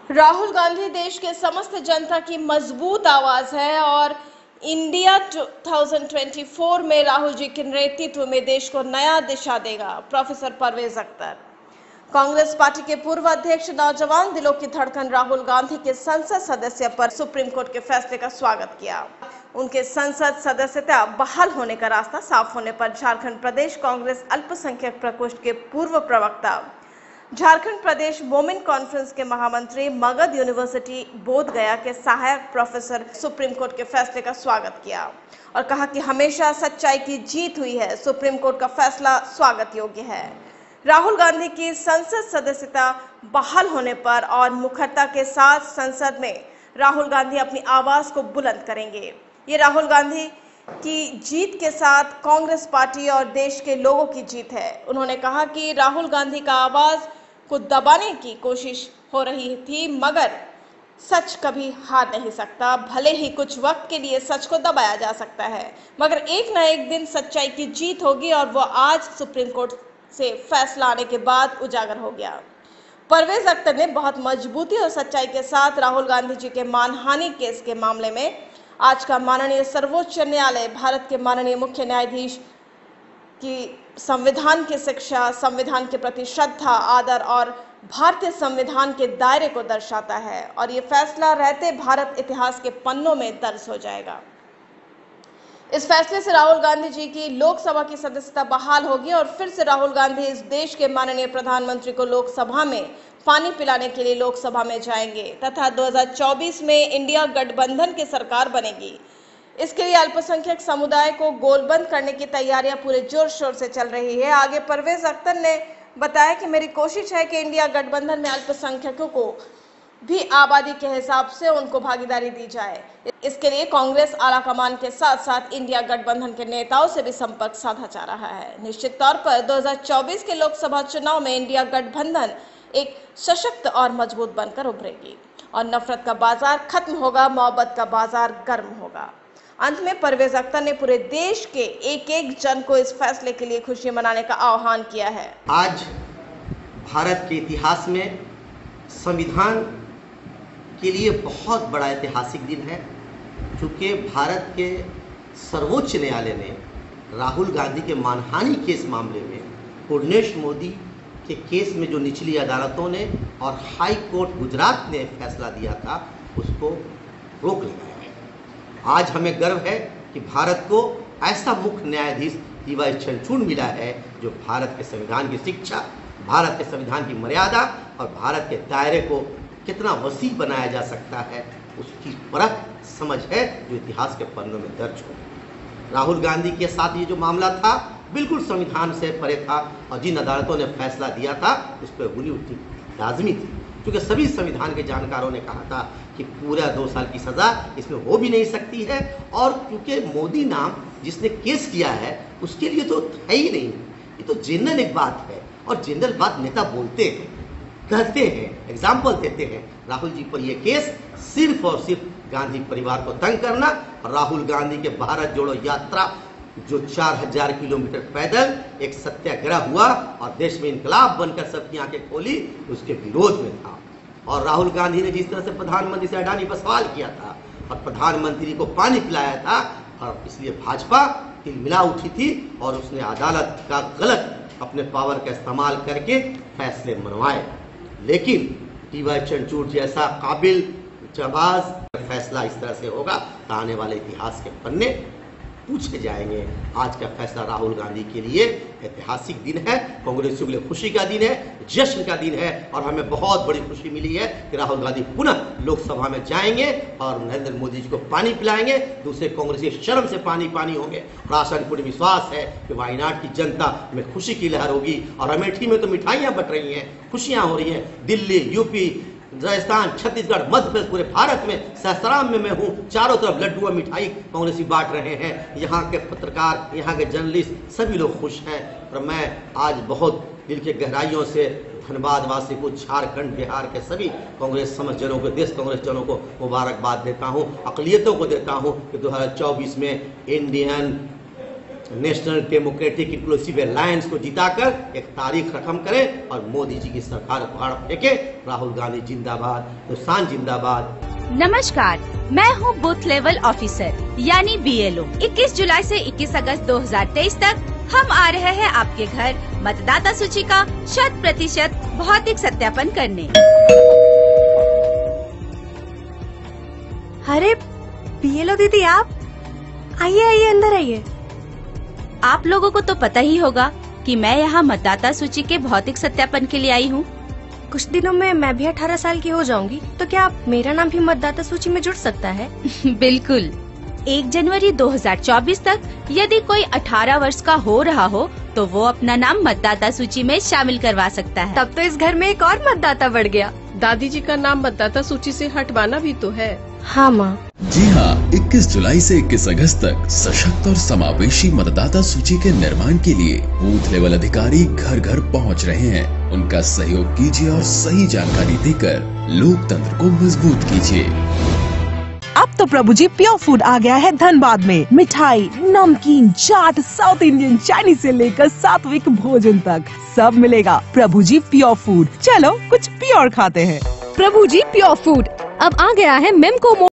राहुल गांधी देश के समस्त जनता की मजबूत आवाज है और इंडिया 2024 में राहुल जी के नेतृत्व में देश को नया दिशा देगा। प्रोफेसर परवेज अख्तर। कांग्रेस पार्टी के पूर्व अध्यक्ष नौजवान दिलों की धड़कन राहुल गांधी के संसद सदस्य पर सुप्रीम कोर्ट के फैसले का स्वागत किया। उनके संसद सदस्यता बहाल होने का रास्ता साफ होने पर झारखंड प्रदेश कांग्रेस अल्पसंख्यक प्रकोष्ठ के पूर्व प्रवक्ता, झारखंड प्रदेश वोमेन कॉन्फ्रेंस के महामंत्री, मगध यूनिवर्सिटी बोधगया के सहायक प्रोफेसर सुप्रीम कोर्ट के फैसले का स्वागत किया और कहा कि हमेशा सच्चाई की जीत हुई है। सुप्रीम कोर्ट का फैसला स्वागत योग्य है। राहुल गांधी की संसद सदस्यता बहाल होने पर और मुखरता के साथ संसद में राहुल गांधी अपनी आवाज को बुलंद करेंगे। ये राहुल गांधी की जीत के साथ कांग्रेस पार्टी और देश के लोगों की जीत है। उन्होंने कहा कि राहुल गांधी का आवाज को दबाने की कोशिश हो रही थी, मगर सच कभी हार नहीं सकता। भले ही कुछ वक्त के लिए सच को दबाया जा सकता है, मगर एक न एक दिन सच्चाई की जीत होगी और वो आज सुप्रीम कोर्ट से फैसला आने के बाद उजागर हो गया। परवेज अख्तर ने बहुत मजबूती और सच्चाई के साथ राहुल गांधी जी के मानहानि केस के मामले में आज का माननीय सर्वोच्च न्यायालय, भारत के माननीय मुख्य न्यायाधीश की संविधान की शिक्षा, संविधान के प्रति श्रद्धा, आदर और भारतीय संविधान के दायरे को दर्शाता है और ये फैसला रहते भारत इतिहास के पन्नों में दर्ज हो जाएगा। इस फैसले से राहुल गांधी जी की लोकसभा की सदस्यता बहाल होगी और फिर से राहुल गांधी इस देश के माननीय प्रधानमंत्री को लोकसभा में पानी पिलाने के लिए लोकसभा में जाएंगे तथा 2024 में इंडिया गठबंधन की सरकार बनेगी। इसके लिए अल्पसंख्यक समुदाय को गोलबंद करने की तैयारियां पूरे जोर शोर से चल रही है। आगे परवेज अख्तर ने बताया कि मेरी कोशिश है कि इंडिया गठबंधन में अल्पसंख्यकों को भी आबादी के हिसाब से उनको भागीदारी दी जाए। इसके लिए कांग्रेस आलाकमान के साथ साथ इंडिया गठबंधन के नेताओं से भी संपर्क साधा जा रहा है। निश्चित तौर पर 2024 के लोकसभा चुनाव में इंडिया गठबंधन एक सशक्त और मजबूत बनकर उभरेगी और नफरत का बाजार खत्म होगा, मोहब्बत का बाजार गर्म होगा। अंत में परवेज अख्तर ने पूरे देश के एक एक जन को इस फैसले के लिए खुशी मनाने का आह्वान किया है। आज भारत के इतिहास में संविधान के लिए बहुत बड़ा ऐतिहासिक दिन है, क्योंकि भारत के सर्वोच्च न्यायालय ने राहुल गांधी के मानहानि केस मामले में पूर्णेश मोदी के केस में जो निचली अदालतों ने और हाई कोर्ट गुजरात ने फैसला दिया था उसको रोक लगाया है। आज हमें गर्व है कि भारत को ऐसा मुख्य न्यायाधीश DY चंद्रचूड़ मिला है जो भारत के संविधान की शिक्षा, भारत के संविधान की मर्यादा और भारत के दायरे को कितना वसी बनाया जा सकता है उसकी परख समझ है जो इतिहास के पन्नों में दर्ज हो। राहुल गांधी के साथ ये जो मामला था बिल्कुल संविधान से परे था और जिन अदालतों ने फैसला दिया था उस पर उंगली उठनी लाजमी थी, क्योंकि सभी संविधान के जानकारों ने कहा था कि पूरा 2 साल की सजा इसमें हो भी नहीं सकती है। और क्योंकि मोदी नाम जिसने केस किया है उसके लिए तो है ही नहीं, ये तो जनरल एक बात है और जनरल बात नेता बोलते हैं, कहते हैं, एग्जाम्पल देते हैं। राहुल जी पर यह केस सिर्फ और सिर्फ गांधी परिवार को तंग करना और राहुल गांधी के भारत जोड़ो यात्रा जो 4000 किलोमीटर पैदल एक सत्याग्रह हुआ और देश में इनकलाब बनकर सबकी आंखें खोली, उसके विरोध में था। और राहुल गांधी ने जिस तरह से प्रधानमंत्री से अडानी पर सवाल किया था और प्रधानमंत्री को पानी पिलाया था और इसलिए भाजपा तिलमिला उठी थी और उसने अदालत का गलत अपने पावर का इस्तेमाल करके फैसले मनवाए। लेकिन DY चंद्रचूड़ जैसा काबिल जाबाज फैसला इस तरह से होगा तो आने वाले इतिहास के पन्ने पूछे जाएंगे। आज का फैसला राहुल गांधी के लिए ऐतिहासिक दिन है, कांग्रेसियों के लिए खुशी का दिन है, जश्न का दिन है और हमें बहुत बड़ी खुशी मिली है कि राहुल गांधी पुनः लोकसभा में जाएंगे और नरेंद्र मोदी जी को पानी पिलाएंगे। दूसरे कांग्रेसी शर्म से पानी पानी होंगे। राशन पूर्ण विश्वास है कि वायनाड की जनता में खुशी की लहर होगी और अमेठी में तो मिठाइयां बट रही हैं, खुशियां हो रही हैं। दिल्ली, यूपी, राजस्थान, छत्तीसगढ़, मध्य प्रदेश, पूरे भारत में सहस्राम में मैं हूँ, चारों तरफ लड्डू और मिठाई कांग्रेसी बांट रहे हैं। यहाँ के पत्रकार, यहाँ के जर्नलिस्ट सभी लोग खुश हैं और मैं आज बहुत दिल के गहराइयों से धन्यवाद वासी को, झारखंड, बिहार के सभी कांग्रेस समस्त जनों को, देश कांग्रेस जनों को मुबारकबाद देता हूँ, अकलियतों को देता हूँ कि 2024 में Indian national democratic inclusive alliance को जिताकर एक तारीख रकम करें और मोदी जी की सरकार उखाड़ फेंके। राहुल गांधी जिंदाबाद, हिंदुस्तान जिंदाबाद। नमस्कार, मैं हूँ बूथ लेवल ऑफिसर यानी BLO। 21 जुलाई से 21 अगस्त 2023 तक हम आ रहे हैं आपके घर मतदाता सूची का 100% भौतिक सत्यापन करने। अरे BLO दीदी, आप आइए अंदर आइए। आप लोगों को तो पता ही होगा कि मैं यहाँ मतदाता सूची के भौतिक सत्यापन के लिए आई हूँ। कुछ दिनों में मैं भी 18 साल की हो जाऊंगी, तो क्या मेरा नाम भी मतदाता सूची में जुड़ सकता है? बिल्कुल। 1 जनवरी 2024 तक यदि कोई 18 वर्ष का हो रहा हो तो वो अपना नाम मतदाता सूची में शामिल करवा सकता है। तब तो इस घर में एक और मतदाता बढ़ गया। दादी जी का नाम मतदाता सूची से हटवाना भी तो है। हाँ माँ। जी हाँ, 21 जुलाई से 21 अगस्त तक सशक्त और समावेशी मतदाता सूची के निर्माण के लिए बूथ लेवल अधिकारी घर घर पहुँच रहे हैं। उनका सहयोग कीजिए और सही जानकारी देकर लोकतंत्र को मजबूत कीजिए। अब तो प्रभु जी प्योर फूड आ गया है धनबाद में। मिठाई, नमकीन, चाट, साउथ इंडियन, चाइनीज से लेकर सात्विक भोजन तक सब मिलेगा। प्रभु जी प्योर फूड, चलो कुछ प्योर खाते हैं। प्रभु जी प्योर फूड अब आ गया है मेमको